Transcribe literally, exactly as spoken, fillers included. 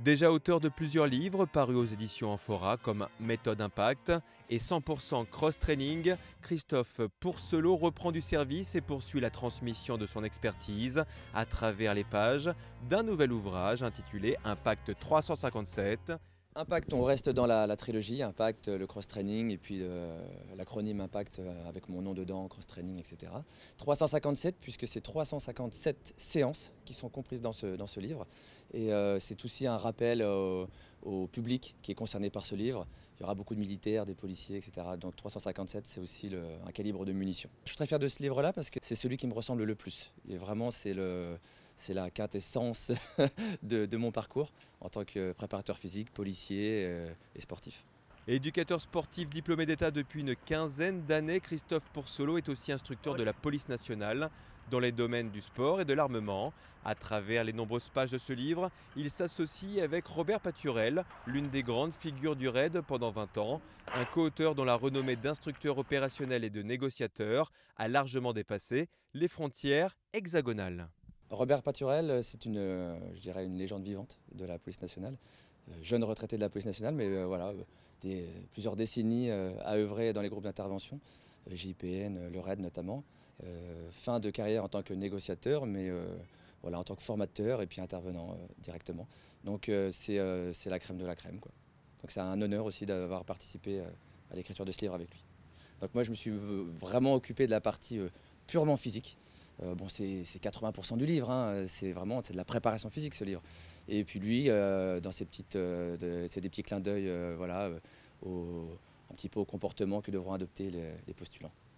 Déjà auteur de plusieurs livres parus aux éditions Amphora comme Méthode Impact et cent pour cent Cross Training, Christophe Pourcelot reprend du service et poursuit la transmission de son expertise à travers les pages d'un nouvel ouvrage intitulé Impact trois cent cinquante-sept. Impact, on reste dans la, la trilogie, Impact, le cross-training et puis euh, l'acronyme Impact euh, avec mon nom dedans, cross-training, et cetera. trois cent cinquante-sept puisque c'est trois cent cinquante-sept séances qui sont comprises dans ce, dans ce livre. Et euh, c'est aussi un rappel au, au public qui est concerné par ce livre. Il y aura beaucoup de militaires, des policiers, et cetera. Donc trois cent cinquante-sept, c'est aussi le, un calibre de munitions. Je suis très fier de ce livre-là parce que c'est celui qui me ressemble le plus. Et vraiment, c'est le... C'est la quintessence de, de mon parcours en tant que préparateur physique, policier euh, et sportif. Éducateur sportif diplômé d'État depuis une quinzaine d'années, Christophe Pourcelot est aussi instructeur de la police nationale dans les domaines du sport et de l'armement. À travers les nombreuses pages de ce livre, il s'associe avec Robert Paturel, l'une des grandes figures du raid pendant vingt ans, un co-auteur dont la renommée d'instructeur opérationnel et de négociateur a largement dépassé les frontières hexagonales. Robert Paturel, c'est une, je dirais une légende vivante de la police nationale. Jeune retraité de la police nationale, mais euh, voilà, des, plusieurs décennies euh, à œuvrer dans les groupes d'intervention, euh, J P N, le raid notamment. Euh, fin de carrière en tant que négociateur, mais euh, voilà, en tant que formateur et puis intervenant euh, directement. Donc euh, c'est euh, la crème de la crème, quoi. Donc c'est un honneur aussi d'avoir participé euh, à l'écriture de ce livre avec lui. Donc moi je me suis vraiment occupé de la partie euh, purement physique. Euh, bon, c'est quatre-vingts pour cent du livre, hein. C'est vraiment de la préparation physique ce livre. Et puis lui, euh, dans ses petites, euh, de, c'est des petits clins d'œil, euh, voilà, euh, au, un petit peu au comportement que devront adopter les, les postulants.